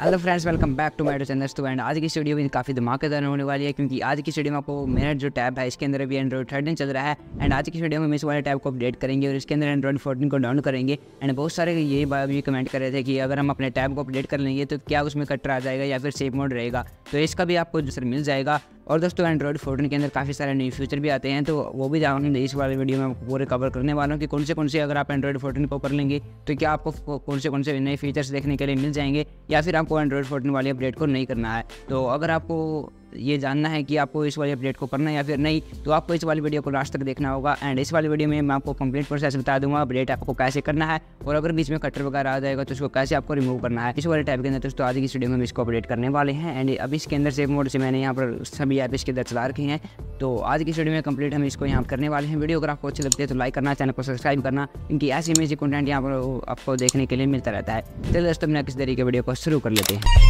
Hello friends, welcome back to my channel. तो and आज की वीडियो भी काफ़ी धमाकेदार होने वाली है, क्योंकि आज की वीडियो में आपको मेरा जो टैब है इसके अंदर भी एंड्रॉइड 13 चल रहा है। एंड आज की वीडियो में हम इस वाले टैब को अपडेट करेंगे और इसके अंदर एंड्रॉइड 14 को डाउन करेंगे। एंड बहुत सारे ये बात भी कमेंट कर रहे थे कि अगर हम अपने टैब को अपडेट कर लेंगे तो क्या उसमें कटर आ जाएगा या फिर सेफ मोड रहेगा, तो इसका भी आपको जो मिल जाएगा। और दोस्तों एंड्रॉइड 14 के अंदर काफ़ी सारे नए फीचर भी आते हैं, तो वो भी इस वाले वीडियो में आपको पूरे कवर करने वाला हूँ कि कौन से अगर आप एंड्रॉइड 14 को कर लेंगे तो क्या आपको कौन से नए फीचर्स देखने के लिए मिल जाएंगे, या फिर आपको एंड्रॉइड 14 वाले अपडेट को नहीं करना है। तो अगर आपको ये जानना है कि आपको इस वाले अपडेट को करना है या फिर नहीं, तो आपको इस वाली वीडियो को लास्ट तक देखना होगा। एंड इस वाली वीडियो में मैं आपको कंप्लीट प्रोसेस बता दूंगा, अपडेट आपको कैसे करना है, और अगर बीच में कटर वगैरह आ जाएगा तो उसको कैसे आपको रिमूव करना है इस वाले टैब के अंदर। दोस्तों आज की वीडियो में हम इसको अपडेट करने वाले हैं। एंड अभी इसके अंदर सेफ मोड से मैंने यहाँ पर सभी ऐप इसके अंदर चला रखे हैं, तो आज की वीडियो में कंप्लीट हम इसको यहाँ करने वाले हैं। वीडियो अगर आपको अच्छी लगती है तो लाइक करना, चैनल को सब्सक्राइब करना, क्योंकि ऐसी इमेज कंटेंट यहाँ पर आपको देखने के लिए मिलता रहता है। चलिए दोस्तों बिना किसी तरीके वीडियो को शुरू कर लेते हैं।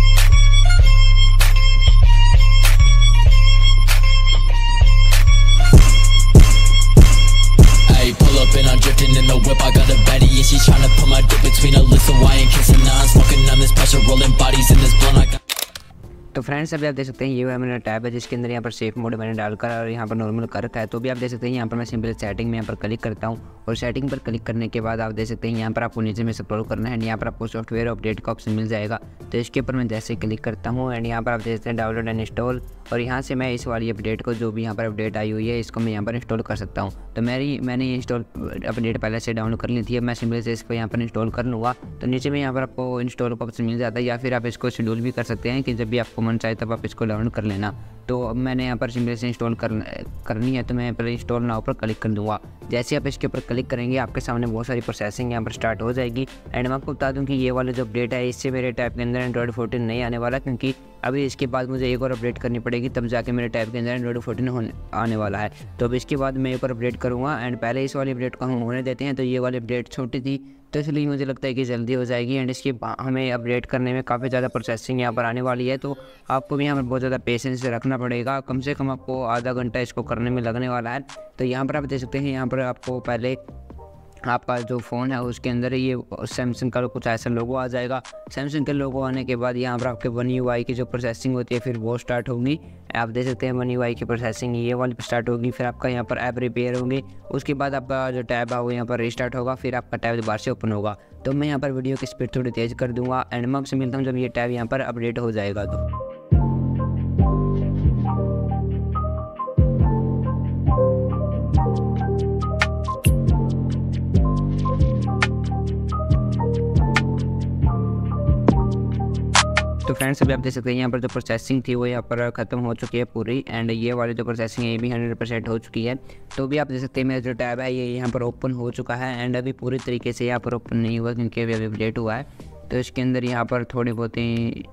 Pull up and I'm drifting in the whip. I got a baddie and she's tryna put my dick between her lips. So I ain't kissing. Now I'm smoking on this pressure, rolling bodies in this blunt. I got तो friends अभी आप देख सकते हैं ये मेरा tab है जिसके अंदर यहाँ पर सेफ मोड मैंने डालकर और यहाँ पर नॉर्मल कर रखा है। तो भी आप देख सकते हैं यहाँ पर मैं सिंपल सेटिंग में यहाँ पर क्लिक करता हूँ, और सेटिंग पर क्लिक करने के बाद आप देख सकते हैं यहाँ पर आपको नीचे में स्क्रॉल करना है। यहाँ पर आपको सॉफ्टवेयर अपडेट का ऑप्शन मिल जाएगा, तो इसके ऊपर मैं जैसे क्लिक करता हूँ एंड यहाँ पर आप देख सकते हैं डाउनलोड एंड इंस्टॉल, और यहाँ से मैं इस वाली अपडेट को जो भी यहाँ पर अपडेट आई हुई है इसको मैं यहाँ पर इंस्टॉल कर सकता हूँ। तो मैंने ये इंस्टॉल अपडेट पहले से डाउनलोड कर ली थी, अब मैं सिंपल से इसको यहाँ पर इंस्टॉल कर लूँगा। तो नीचे में यहाँ पर आपको इंस्टॉल का ऑप्शन मिल जाता है, या फिर आप इसको शेड्यूल भी कर सकते हैं कि जब भी आपको मन चाहे तब आप इसको डाउनलोड कर लेना। तो अब मैंने यहाँ पर सिंपल से इंस्टॉल करनी है, तो मैं यहाँ पर इंस्टॉल नाउ पर क्लिक कर दूँगा। जैसे आप इसके ऊपर क्लिक करेंगे आपके सामने बहुत सारी प्रोसेसिंग यहाँ पर स्टार्ट हो जाएगी। एंड मैं आपको बता दूँ कि ये वाला जो अपडेट है इससे मेरे टैब के अंदर एंड्रॉइड 14 नहीं आने वाला, क्योंकि अभी इसके बाद मुझे एक और अपडेट करनी पड़ेगी, तब जाके मेरे टैब के अंदर एंड्रॉइड 14 आने वाला है। तो अब इसके बाद मैं एक और अपडेट करूँगा। एंड पहले इस वाली अपडेट को हम होने देते हैं। तो ये वाली अपडेट छोटी थी, तो इसलिए मुझे लगता है कि जल्दी हो जाएगी। एंड इसकी हमें अपडेट करने में काफ़ी ज़्यादा प्रोसेसिंग यहाँ पर आने वाली है, तो आपको भी यहाँ पर बहुत ज़्यादा पेशेंस रखना पड़ेगा। कम से कम आपको आधा घंटा इसको करने में लगने वाला है। तो यहाँ पर आप देख सकते हैं यहाँ पर आपको पहले आपका जो फ़ोन है उसके अंदर ये सैमसंग का कुछ ऐसा लोगो आ जाएगा। सैमसंग के लोगो आने के बाद यहाँ पर आपके वन UI की जो प्रोसेसिंग होती है फिर वो स्टार्ट होगी। आप देख सकते हैं वन UI की प्रोसेसिंग ये वाली स्टार्ट होगी, फिर आपका यहाँ पर ऐप रिपेयर होंगे, उसके बाद आपका जो टैब है वो यहाँ पर रिस्टार्ट होगा, फिर आपका टैब दोबारा से ओपन होगा। तो मैं यहाँ पर वीडियो की स्पीड थोड़ी तेज़ कर दूँगा। एंड मैं आपसे मिलता हूँ जब ये टैब यहाँ पर अपडेट हो जाएगा। तो फ्रेंड्स अभी आप देख सकते हैं यहाँ पर जो प्रोसेसिंग थी वो यहाँ पर ख़त्म हो चुकी है पूरी। एंड ये वाली जो प्रोसेसिंग है ये भी 100% हो चुकी है। तो भी आप देख सकते हैं मेरा जो टैब है ये यहाँ पर ओपन हो चुका है। एंड अभी पूरी तरीके से यहाँ पर ओपन नहीं हुआ, क्योंकि अभी अपडेट हुआ है, तो इसके अंदर यहाँ पर थोड़ी बहुत ही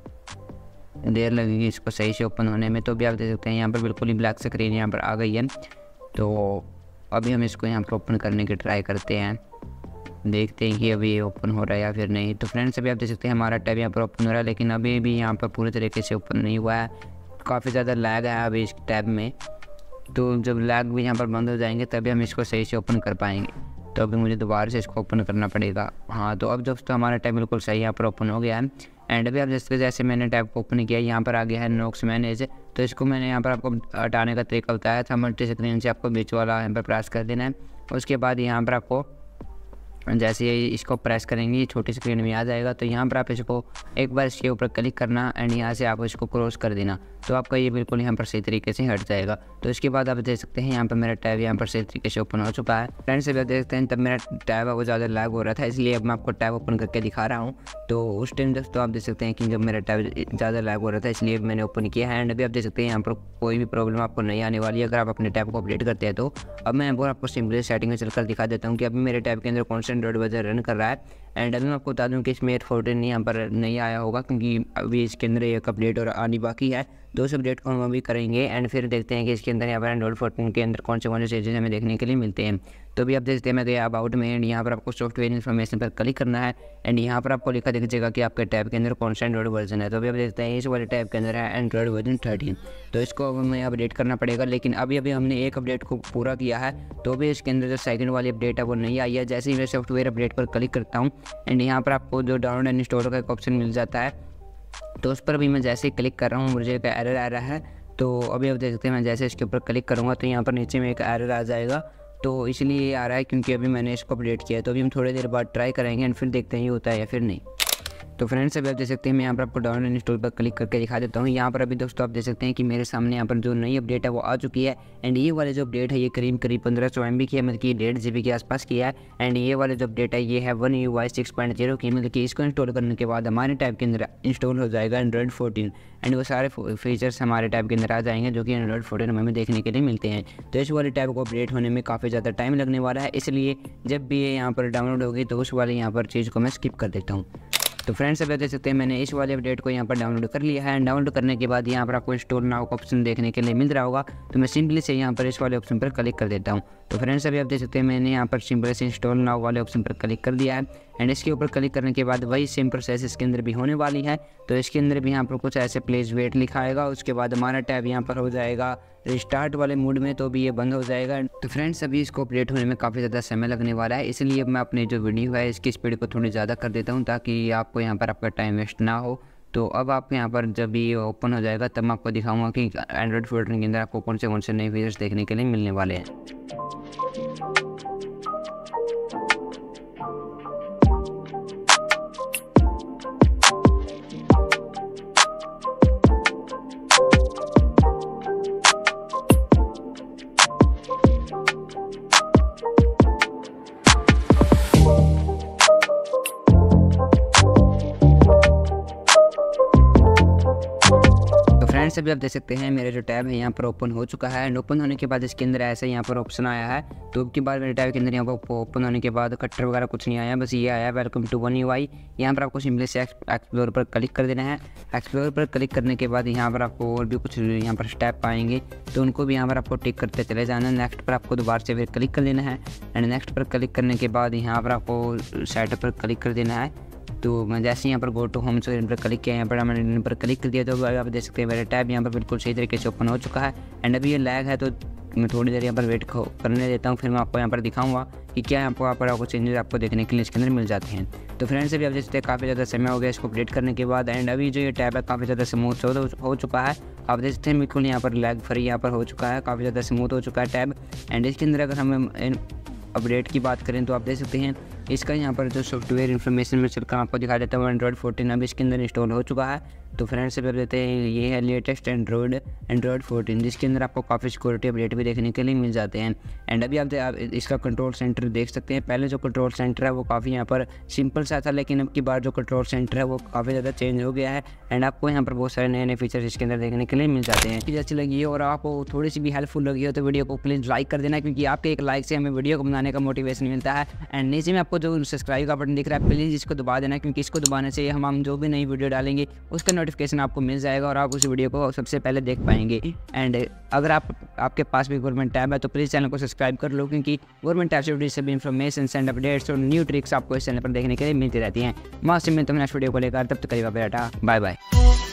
देर लगेगी इसको सही से ओपन होने में। तो भी आप देख सकते हैं यहाँ पर बिल्कुल ही ब्लैक स्क्रीन यहाँ पर आ गई है। तो अभी हम इसको यहाँ पर ओपन करने की ट्राई करते हैं, देखते हैं कि अभी ये ओपन हो रहा है या फिर नहीं। तो फ्रेंड्स अभी आप देख सकते हैं हमारा टैब यहाँ पर ओपन हो रहा है, लेकिन अभी भी यहाँ पर पूरी तरीके से ओपन नहीं हुआ है। काफ़ी ज़्यादा लैग है अभी इस टैब में, तो जब लैग भी यहाँ पर बंद हो जाएंगे तभी हम इसको सही से ओपन कर पाएंगे। तो अभी मुझे दोबारा से इसको ओपन करना पड़ेगा। हाँ, तो अब दोस्तों हमारा टैब बिल्कुल सही यहाँ पर ओपन हो गया है। एंड अभी आप जैसे मैंने टैब को ओपन किया यहाँ पर आ गया है नोक्स मैनेज। तो इसको मैंने यहाँ पर आपको हटाने का तरीका बताया था। मल्टी स्क्रीन से आपको बीच वाला यहाँ पर प्रेस कर देना है, उसके बाद यहाँ पर आपको जैसे ही इसको प्रेस करेंगे छोटी स्क्रीन में आ जाएगा। तो यहाँ पर आप इसको एक बार इसके ऊपर क्लिक करना एंड यहाँ से आप इसको क्रॉस कर देना, तो आपका ये बिल्कुल यहाँ पर सही तरीके से हट जाएगा। तो इसके बाद आप देख सकते हैं यहाँ पर मेरा टैब यहाँ पर सही तरीके से ओपन हो चुका है। फ्रेंड्स अभी आप देख सकते हैं तब मेरा टैब है वो ज़्यादा लैग हो रहा था, इसलिए अब मैं आपको टैब ओपन करके दिखा रहा हूँ। तो उस टाइम दोस्तों आप देख सकते हैं कि जब मेरा टैब ज़्यादा लैग हो रहा था इसलिए मैंने ओपन किया है। एंड अभी आप देख सकते हैं यहाँ पर कोई भी प्रॉब्लम आपको नहीं आने वाली है अगर आप अपने टैब को अपडेट करते हैं। तो अब मैं आपको सिंपली सेटिंग में चलकर दिखा देता हूँ कि अभी मेरे टैब के अंदर कौन सा एंड्रॉइड वर्जन रन कर रहा है। एंड अभी मैं आपको बता दूं कि इसमें 14 यहाँ पर नहीं आया होगा, क्योंकि अभी इसके अंदर एक अपडेट और आनी बाकी है। 2 अपडेट को हम अभी करेंगे एंड फिर देखते हैं कि इसके अंदर यहाँ पर एंड्रॉइड 14 के अंदर कौन से चीज़ें हमें देखने के लिए मिलते हैं। तो भी आप देखते हैं मैं गया अबाउट में एंड यहाँ पर आपको सॉफ्टवेयर इन्फॉर्मेशन पर क्लिक करना है। एंड यहाँ पर आपको लिखा दिख जाएगा कि आपके टैब के अंदर कौन सा एंड्रॉइड वर्जन है। तो अभी आप देखते हैं इस वाले टैब के अंदर है एंड्रॉइड वर्जन 13। तो इसको हमें अपडेट करना पड़ेगा, लेकिन अभी हमने एक अपडेट को पूरा किया है, तो भी इसके अंदर जो सेकंड वाली अपडेट है वो नहीं आई है। जैसे ही मैं सॉफ्टवेयर अपडेट पर क्लिक करता हूँ एंड यहाँ पर आपको जो डाउनलोड एंड इंस्टॉल का एक ऑप्शन मिल जाता है, तो उस पर भी मैं जैसे ही क्लिक कर रहा हूँ मुझे एक एरर आ रहा है। तो अभी आप देख सकते हैं मैं जैसे इसके ऊपर क्लिक करूँगा तो यहाँ पर नीचे में एक एरर आ जाएगा। तो इसलिए ये आ रहा है क्योंकि अभी मैंने इसको अपडेट किया है। तो अभी हम थोड़ी देर बाद ट्राई करेंगे एंड फिर देखते हैं ये होता है या फिर नहीं। तो फ्रेंड्स अभी आप देख सकते हैं मैं यहाँ पर आपको डाउनलोड इंस्टॉल पर क्लिक करके दिखा देता हूँ। यहाँ पर अभी दोस्तों आप देख सकते हैं कि मेरे सामने यहाँ पर जो नई अपडेट है वो आ चुकी है। एंड ये वाले जो अपडेट है ये करीब 1500 MB की है, मतलब कि 1.5 GB के आसपास की है। एंड ये वाले जो अपडेट है ये है One UI 6.0 की, मतलब कि इसको इंस्टॉल करने के बाद हमारे टैब के अंदर इंस्टॉल हो जाएगा Android 14 एंड वो सारे फीचर्स हमारे टैब के अंदर आ जाएंगे जो कि Android 14 हमें देखने के लिए मिलते हैं। तो इस वाले टैब को अपडेट होने में काफ़ी ज़्यादा टाइम लगने वाला है, इसलिए जब भी ये यहाँ पर डाउनलोड होगी तो उस वाले यहाँ पर चीज़ को मैं स्किप कर देता हूँ। तो फ्रेंड्स अभी देख सकते हैं मैंने इस वाले अपडेट को यहाँ पर डाउनलोड कर लिया है। डाउनलोड करने के बाद यहाँ पर आपको इंस्टॉल नाउ का ऑप्शन देखने के लिए मिल रहा होगा। तो मैं सिंपली से यहाँ पर इस वाले ऑप्शन पर क्लिक कर देता हूँ। तो फ्रेंड्स अभी आप देख सकते हैं मैंने यहाँ पर सिंपली से इंस्टॉल नाउ वाले ऑप्शन पर क्लिक कर दिया है। एंड इसके ऊपर क्लिक करने के बाद वही सेम प्रोसेस इसके अंदर भी होने वाली है। तो इसके अंदर भी यहाँ पर कुछ ऐसे प्लीज़ वेट लिखा आएगा, उसके बाद हमारा टैब यहाँ पर हो जाएगा रिस्टार्ट वाले मूड में, तो भी ये बंद हो जाएगा। तो फ्रेंड्स अभी इसको अपडेट होने में काफ़ी ज़्यादा समय लगने वाला है, इसलिए मैं अपनी जो वीडियो है इसकी स्पीड को थोड़ी ज़्यादा कर देता हूँ ताकि आपको यहाँ पर आपका टाइम वेस्ट ना हो। तो अब आप यहाँ पर जब ये ओपन हो जाएगा तब मैं आपको दिखाऊंगा कि एंड्रॉइड 14 के अंदर आपको कौन से नए फीचर्स देखने के लिए मिलने वाले हैं। फ्रेंड्स अभी आप देख सकते हैं मेरे जो टैब है यहाँ पर ओपन हो चुका है। एंड ओपन होने के बाद इसके अंदर ऐसे यहाँ पर ऑप्शन आया है। तो अब की बार मेरे टैब के अंदर यहाँ पर ओपन होने के बाद कट्टर वगैरह कुछ नहीं आया, बस ये आया वेलकम टू One UI। यहाँ पर आपको सिंपली से एक्सप्लोर पर क्लिक कर देना है। एक्सप्लोर पर क्लिक करने के बाद यहाँ पर आपको और भी कुछ यहाँ पर स्टेप आएंगे, तो उनको भी यहाँ पर आपको टिक करते चले जाना है। नेक्स्ट पर आपको दोबारा से फिर क्लिक कर देना है। एंड नेक्स्ट पर क्लिक करने के बाद यहाँ पर आपको सेटअप पर क्लिक कर देना है। तो मैं जैसे यहाँ पर गो टू होम स्क्रीन पर क्लिक किया, यहाँ पर मैंने इन पर क्लिक कर दिया। तो आप देख सकते हैं मेरा टैब यहाँ पर बिल्कुल सही तरीके से ओपन हो चुका है। एंड अभी ये लैग है तो मैं थोड़ी देर यहाँ पर वेट करने देता हूँ, फिर मैं आपको यहाँ पर दिखाऊंगा कि क्या यहाँ पर आपको चेंजेस आपको देखने के लिए इसके अंदर मिल जाते हैं। तो फ्रेंड्स अभी आप देख सकते हैं काफ़ी ज़्यादा समय हो गया इसको अपडेट करने के बाद। एंड अभी जो ये टैब है काफ़ी ज़्यादा स्मूथ हो चुका है। आप देख सकते हैं बिल्कुल यहाँ पर लैग फ्री यहाँ पर हो चुका है, काफ़ी ज़्यादा स्मूथ हो चुका है टैब। एंड इसके अंदर अगर हम अपडेट की बात करें तो आप देख सकते हैं इसका यहाँ पर जो सॉफ्टवेयर इन्फॉर्मेशन में चलकर आपको दिखा देता हूँ Android 14 अभी इसके अंदर इंस्टॉल हो चुका है। तो फ्रेंड्स अभी आप देते हैं ये है लेटेस्ट Android 14 जिसके अंदर आपको काफ़ी सिक्योरिटी अपडेट भी देखने के लिए मिल जाते हैं। एंड अभी आप इसका कंट्रोल सेंटर देख सकते हैं। पहले जो कंट्रोल सेंटर है वो काफ़ी यहाँ पर सिंपल सा था, लेकिन अब की बार जो कंट्रोल सेंटर है वो काफ़ी ज़्यादा चेंज हो गया है। एंड आपको यहाँ पर बहुत सारे नए फीचर्स इसके अंदर देखने के लिए मिल जाते हैं। चीज़ अच्छी लगी और आपको थोड़ी सी भी हेल्पफुल लगी हो तो वीडियो को प्लीज़ लाइक कर देना, क्योंकि आपके एक लाइक से हमें वीडियो को बनाने का मोटिवेशन मिलता है। एंड नीचे में आपको जो सब्सक्राइब का बटन दिख रहा है प्लीज़ इसको दबा देना, क्योंकि इसको दबाने से हम जो भी नई वीडियो डालेंगे उसका नोटिफिकेशन आपको मिल जाएगा और आप उस वीडियो को सबसे पहले देख पाएंगे। एंड अगर आपके पास भी गवर्नमेंट टैब है तो प्लीज़ चैनल को सब्सक्राइब कर लो, क्योंकि गवर्नमेंट टैब से जुड़ी सभी इन्फॉर्मेशन एंड अपडेट्स और न्यू ट्रिक्स आपको इस चैनल पर देखने के लिए मिलती रहती हैं। मैं मिलता हूं नेक्स्ट वीडियो को लेकर, तब तक करिएगा बेटा, बाय बाय।